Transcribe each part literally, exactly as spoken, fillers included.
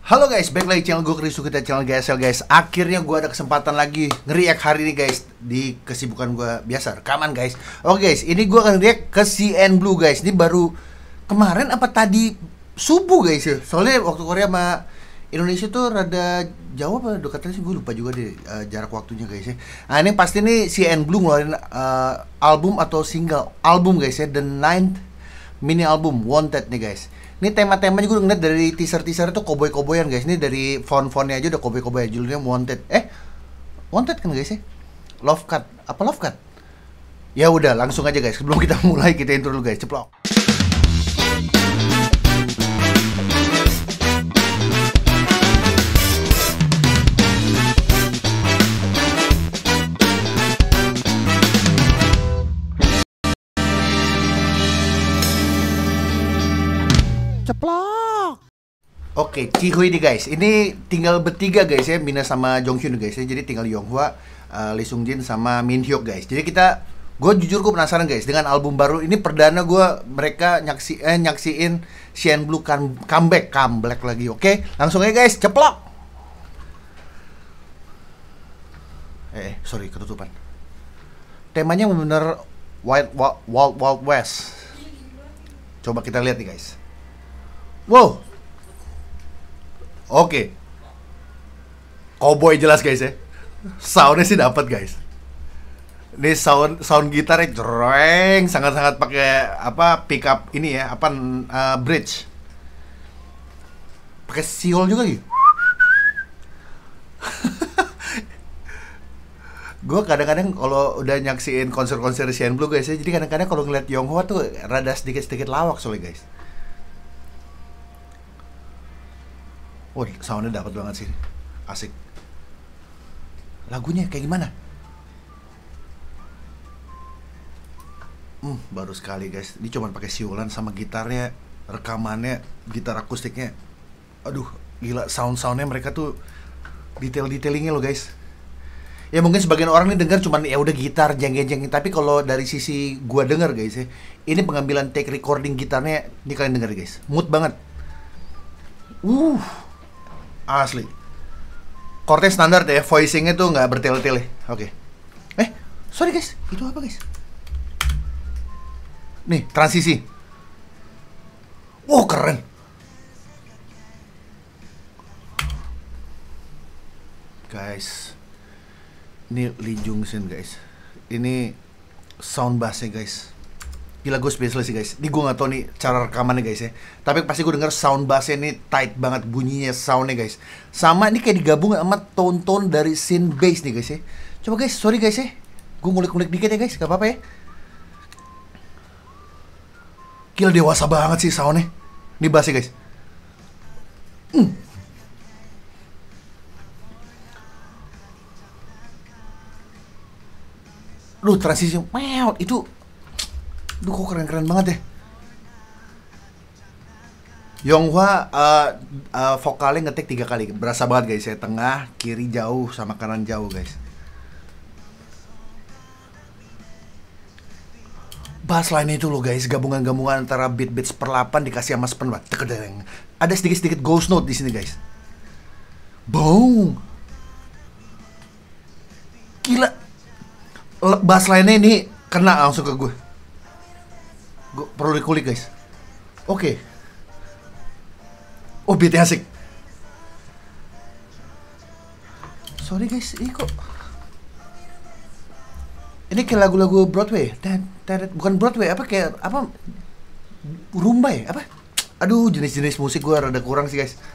Halo guys, balik lagi channel gue, Chris kita channel G S L guys. Akhirnya gue ada kesempatan lagi nge-react hari ini guys. Di kesibukan gue biasa, rekaman guys. Oke guys, ini gue akan react ke C N Blue guys. Ini baru kemarin apa tadi subuh guys ya. Soalnya waktu Korea sama Indonesia tuh rada jauh apa dekatnya sih, gue lupa juga deh uh, jarak waktunya guys ya. Nah ini pasti nih C N Blue ngeluarin uh, album atau single album guys ya. The Ninth mini album Wanted nih guys. Ini tema-temanya gue ngeliat dari teaser-teaser itu koboi-koboyan guys. Ini dari font-fontnya aja udah koboi-koboyan. Judulnya Wanted. Eh, Wanted kan guys ya? Love Cut. Apa Love Cut? Ya udah, langsung aja guys. Sebelum kita mulai, kita intro dulu guys. Ceplok. Ceplok. Oke, Chihui nih guys. Ini tinggal bertiga guys ya, Mina sama Jonghyun guys ya. Jadi tinggal Yonghwa, uh, Lee Sungjin sama Min Hyuk guys. Jadi kita, gue jujur gue penasaran guys dengan album baru ini. Perdana gue mereka nyaksi eh, nyaksiin C N Blue kan comeback, comeback lagi. Oke, langsung aja guys, ceplok. Eh, sorry ketutupan. Temanya benar Wild Wild Wild, Wild West. Coba kita lihat nih guys. Wow. Oke. Cowboy jelas guys ya. Soundnya sih dapat guys. Ini sound sound gitarnya jreng, sangat-sangat pakai apa pickup ini ya, apa uh, bridge. Pakai siol juga gitu. Gue kadang-kadang kalau udah nyaksiin konser-konser C N Blue guys ya, jadi kadang-kadang kalau ngeliat Yonghwa tuh rada sedikit-sedikit lawak soalnya guys. Oh, soundnya dapat banget sih, asik. Lagunya kayak gimana? Hmm, baru sekali guys. Ini cuma pakai siulan sama gitarnya, rekamannya, gitar akustiknya. Aduh, gila sound-soundnya mereka tuh detail-detailingnya loh guys. Ya mungkin sebagian orang nih dengar cuman ya udah gitar jeng-jeng, tapi kalau dari sisi gua denger guys ya, ini pengambilan take recording gitarnya, ini kalian denger guys, mood banget. Uh. Asli. Chordnya standar deh, voicingnya tuh nggak bertele-tele. Oke. Okay. Eh, sorry guys, itu apa guys? Nih, transisi. Wow, keren. Guys, ini Lee Jung-shin guys. Ini sound bassnya guys. Gila, gue spesialis sih guys. Ini gue gak tau nih cara rekamannya guys ya. Tapi pasti gue denger sound bassnya ini tight banget bunyinya, soundnya guys. Sama ini kayak digabung sama tone-tone dari synth bass nih guys ya. Coba guys, sorry guys ya, gue ngulik-ngulik dikit ya guys, gak apa-apa ya. Gila, dewasa banget sih soundnya. Ini bassnya guys. Hmm. Duh, transisi meow itu. Duh, kok keren-keren banget ya. Yonghwa uh, uh, vokalnya ngetik tiga kali. Berasa banget guys ya. Tengah, kiri jauh, sama kanan jauh guys. Bass line itu loh guys, gabungan-gabungan antara beat-beat seperlapan dikasih sama sepen. Ada sedikit-sedikit ghost note di sini guys. Boom. Gila. Bass line-nya ini kena langsung ke gue. Gue perlu dikulik guys. Oke. Okay. Oh, beatnya asik. Sorry guys, ini kok ini kayak lagu-lagu Broadway. Bukan Broadway, apa kayak apa, rumba ya? Apa? Aduh, jenis-jenis musik gue rada kurang sih guys.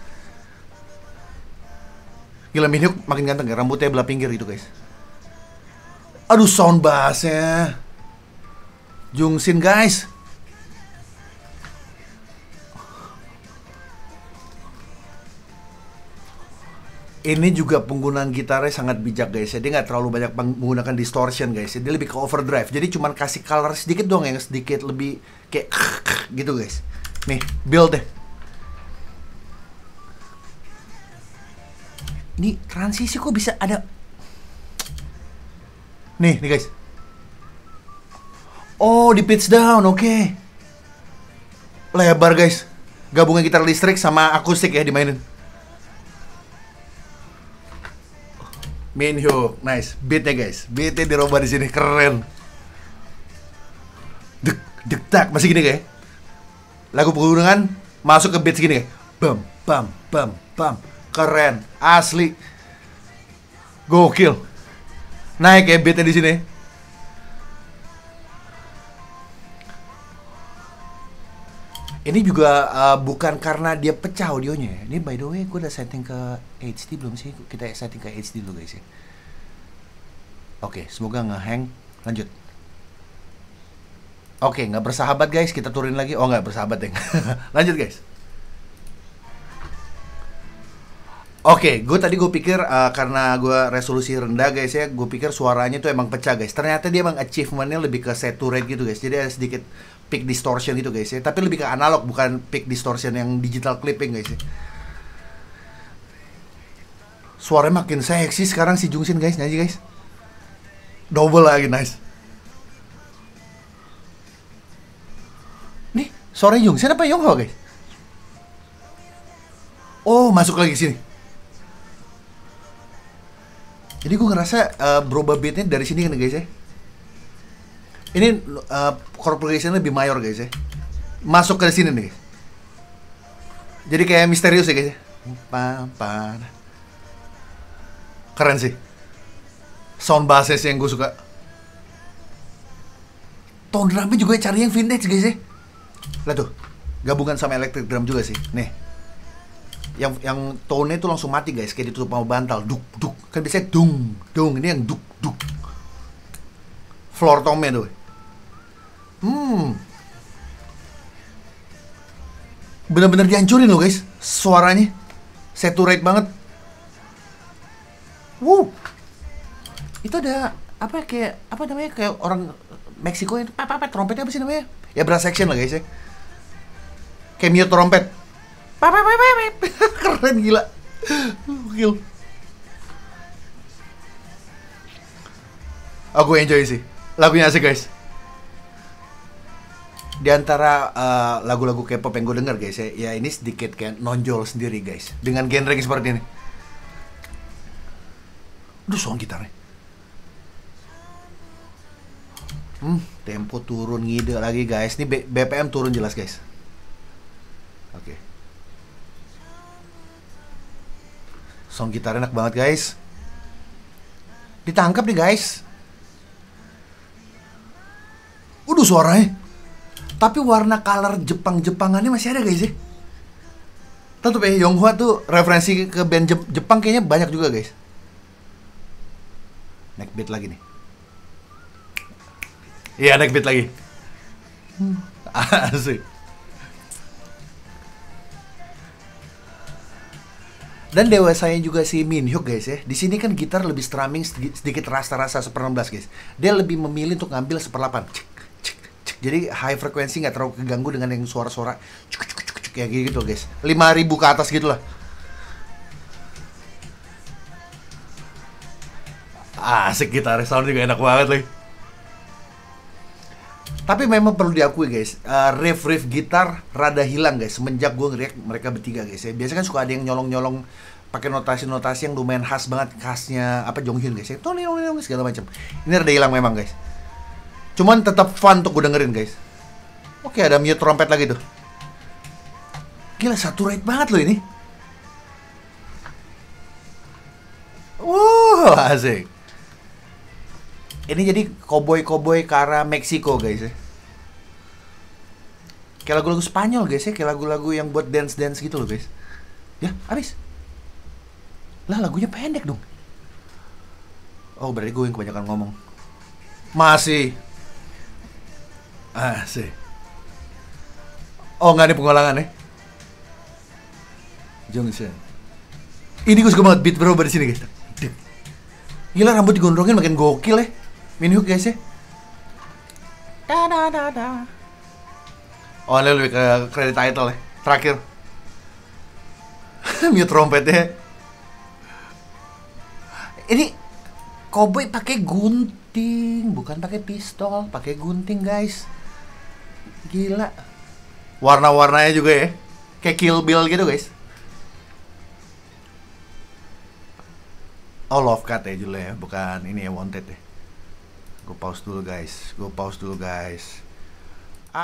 Gila, Min Hyuk makin ganteng ya, rambutnya belah pinggir gitu guys. Aduh, sound bassnya Jung-shin guys. Ini juga penggunaan gitarnya sangat bijak guys ya. Dia nggak terlalu banyak menggunakan distortion guys ya. Dia lebih ke overdrive. Jadi cuman kasih color sedikit doang yang sedikit lebih kayak gitu guys. Nih, build deh. Ini transisi kok bisa ada. Nih, nih guys. Oh, di pitch down, oke. Okay. Lebar guys. Gabungan gitar listrik sama akustik ya dimainin. Minhyuk, nice. Beatnya guys, beatnya dirubah di sini keren. Dek, dek tak, masih gini kayak. Lagu pegunungan masuk ke beat segini kayak. Bam, bam, bam, bam. Keren, asli. Gokil. Naik ya beatnya di sini. Ini juga uh, bukan karena dia pecah audionya ya. Ini by the way gue udah setting ke H D belum sih? Kita setting ke H D dulu guys ya. Oke, semoga nge-hang. Lanjut. Oke, nggak bersahabat guys. Kita turunin lagi. Oh nggak bersahabat ya. Lanjut guys. Oke, gue tadi gue pikir uh, karena gue resolusi rendah guys ya, gue pikir suaranya tuh emang pecah guys. Ternyata dia emang achievementnya lebih ke saturate gitu guys. Jadi ada sedikit peak distortion gitu guys ya. Tapi lebih ke analog, bukan peak distortion yang digital clipping guys ya. Suaranya makin seksi sekarang si Jungsin guys, nyanyi guys. Double lagi, nice. Nih, suaranya Jungsin apa Yongho guys? Oh, masuk lagi sini. Jadi gue ngerasa uh, berubah beatnya dari sini kan guys ya. Ini uh, chord progression lebih mayor guys ya. Masuk ke sini nih. Jadi kayak misterius ya guys ya. Pam, pam. Keren sih. Sound bassnya yang gue suka. Tone drumnya juga cari yang vintage guys ya. Lihat tuh, gabungan sama electric drum juga sih. Nih, yang yang tone-nya itu langsung mati guys, kayak ditutup sama bantal. Duk duk. Kan biasanya dung dung, ini yang duk duk. Floor tone-nya tuh. Hmm. Bener-bener dihancurin loh guys, suaranya. Saturate banget. Wow. Itu ada apa kayak apa namanya, kayak orang Meksiko yang apa apa trompetnya apa sih namanya? Ya brass section lah guys ya. Kayak mute trompet. Keren gila. Gokil. Aku enjoy sih. Lagunya asik guys. Di antara uh, lagu-lagu K-pop yang gue denger guys ya, ya ini sedikit kayak nonjol sendiri guys. Dengan genre yang seperti ini. Aduh, sound gitarnya. Hmm, tempo turun ngide lagi guys. Ini B- BPM turun jelas guys. Oke. Okay. Sound gitar enak banget guys. Ditangkap nih guys. Udah suaranya. Tapi warna color Jepang-Jepangannya masih ada guys ya. Tetep ya, Yonghwa tuh referensi ke band Jep- Jepang kayaknya banyak juga guys. Naik beat lagi nih. Iya, naik beat lagi. Hmm. Asik. Dan dewasanya juga si Minhyuk guys ya. Di sini kan gitar lebih strumming sedikit rasa-rasa seper enam belas guys. Dia lebih memilih untuk ngambil seperlapan. Cik, cik, cik. Jadi high frequency nggak terlalu keganggu dengan yang suara-suara cuk, cuk, cuk, cuk, kayak gitu guys. lima ribu ke atas gitu lah. Asik gitar, sound juga enak banget lagi. Tapi memang perlu diakui guys, uh, riff-riff gitar rada hilang guys semenjak gue ngeliat mereka bertiga guys ya. Biasanya kan suka ada yang nyolong-nyolong pakai notasi-notasi yang lumayan khas banget, khasnya apa Jonghyun guys ya. Tolong segala macam. Ini rada hilang memang guys. Cuman tetap fun untuk gue dengerin guys. Oke, ada mute trompet lagi tuh. Gila, saturate banget loh ini. Wow, asik. Ini jadi cowboy-cowboy ke arah Meksiko guys ya. Kayak lagu-lagu Spanyol guys ya, kayak lagu-lagu yang buat dance-dance gitu loh guys. Ya, habis. Lah lagunya pendek dong. Oh, berarti gue yang kebanyakan ngomong. Masih. Ah, sih. Oh, nggak ada pengulangan ya. Jonghyun. Ini gue suka banget beat berubah di sini guys. Gila, rambut digondrongin makin gokil ya. Minhyuk guys ya. Da da da da. Oh, ini lebih ke credit title ya. Terakhir. Mute trompetnya. Ini cowboy pakai gunting, bukan pakai pistol, pakai gunting guys. Gila. Warna-warnanya juga ya. Kayak Kill Bill gitu guys. Oh, Love Cut ya judulnya ya, bukan ini ya, Wanted ya. Gue pause dulu guys, gue pause dulu guys. Ah.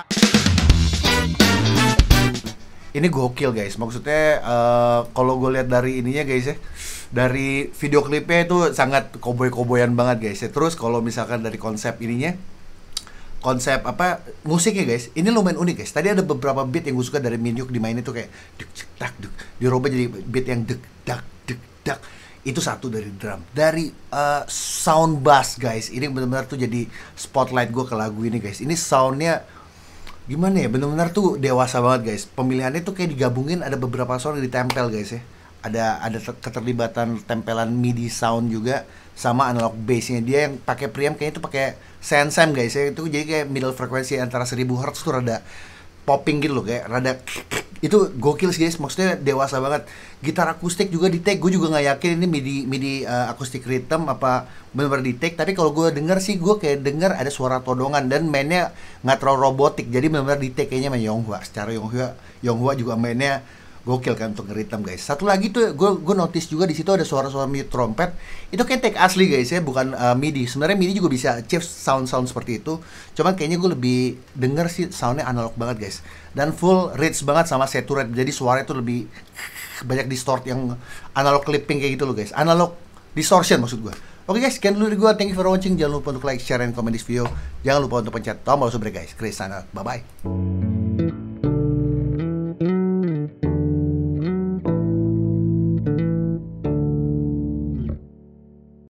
Ini gokil guys, maksudnya uh, kalau gue lihat dari ininya guys ya, dari video klipnya itu sangat koboi-koboyan banget guys ya. Terus kalau misalkan dari konsep ininya, konsep apa musiknya guys, ini lumayan unik guys. Tadi ada beberapa beat yang gue suka dari Minyuk dimainin tuh kayak duk dak duk, dirubah jadi beat yang dek dak dek dak. Itu satu dari drum, dari uh, sound bass guys. Ini benar-benar tuh jadi spotlight gue ke lagu ini guys. Ini soundnya gimana ya, benar-benar tuh dewasa banget guys. Pemilihannya tuh kayak digabungin, ada beberapa sound yang ditempel guys ya. Ada ada keterlibatan tempelan MIDI sound juga sama analog bassnya. Dia yang pakai preamp kayaknya itu pakai Sensem guys ya. Itu jadi kayak middle frekuensi antara seribu hertz tuh rada popping gitu loh, kayak rada itu gokil sih guys, maksudnya dewasa banget. Gitar akustik juga di take, gue juga nggak yakin ini MIDI MIDI uh, akustik rhythm apa benar-benar di take, tapi kalau gue denger sih gue kayak denger ada suara todongan dan mainnya nggak terlalu robotik, jadi benar-benar di take kayaknya sama Yonghwa. Secara Yonghwa Yonghwa juga mainnya gokil kan untuk ngeritem guys. Satu lagi tuh gue gue notice juga di situ ada suara-suara mute trompet. Itu kayak take asli guys ya, bukan uh, MIDI. Sebenarnya MIDI juga bisa achieve sound-sound seperti itu. Cuman kayaknya gue lebih denger sih soundnya analog banget guys. Dan full rich banget sama saturate. Jadi suaranya tuh lebih banyak distort yang analog clipping kayak gitu loh guys. Analog distortion maksud gue. Oke guys, sekian dulu dari gue. Thank you for watching. Jangan lupa untuk like, share, and comment this video. Jangan lupa untuk pencet tombol subscribe guys. Chris sana. Bye bye.